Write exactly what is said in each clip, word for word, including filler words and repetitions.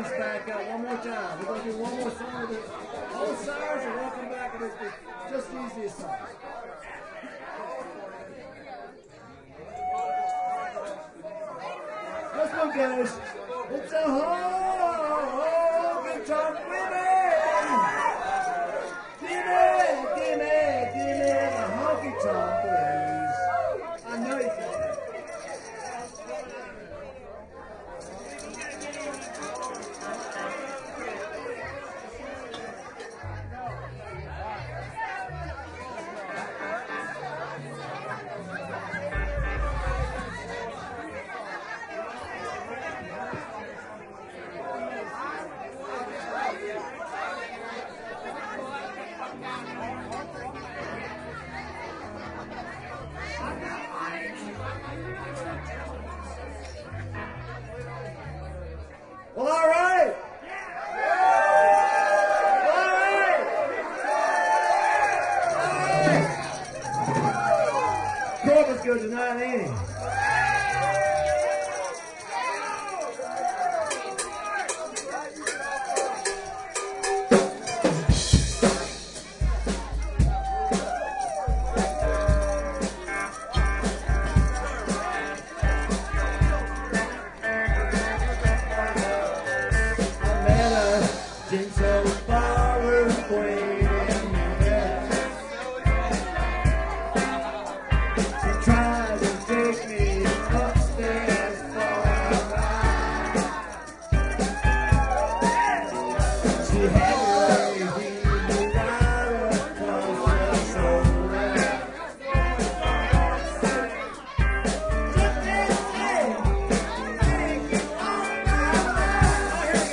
comes back up one more time. We're going to do one more song. All sires are welcome back. It's just the easiest song. This one goes, it's a honky tonk women. Gimme, gimme, gimme the honky tonk blues. I know you can. Well, all right. All right. All right. Corbin's good tonight, ain't he? So far away, she tried to take me upstairs for a ride. She had to raise me right across the shoulder. Just this day, take you on my mind.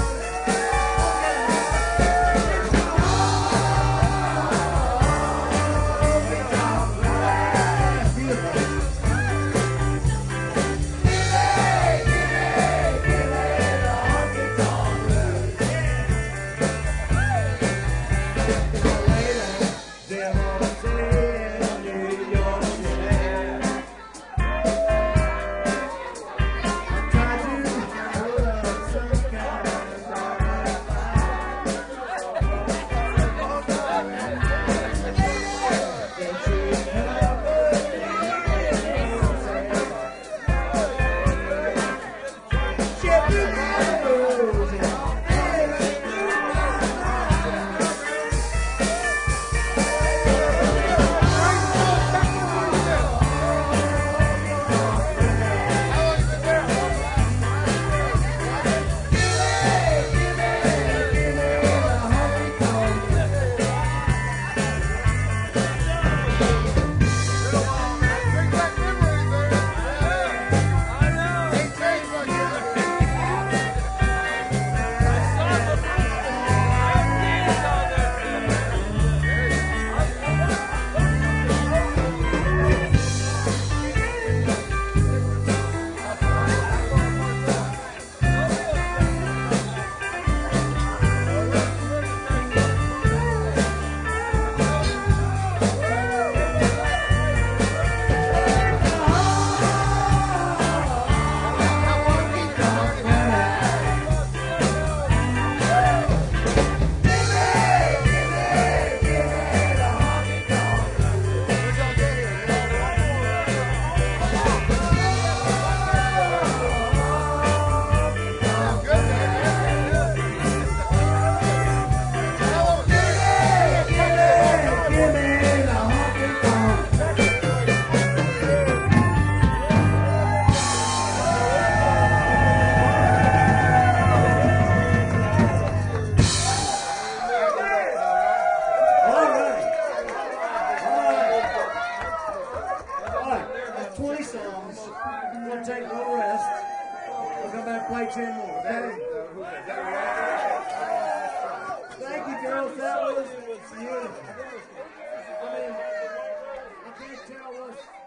twenty songs. We'll take a little rest. We'll come back and play ten more. Okay? Thank you, girls. That was beautiful. I mean, I can't tell what's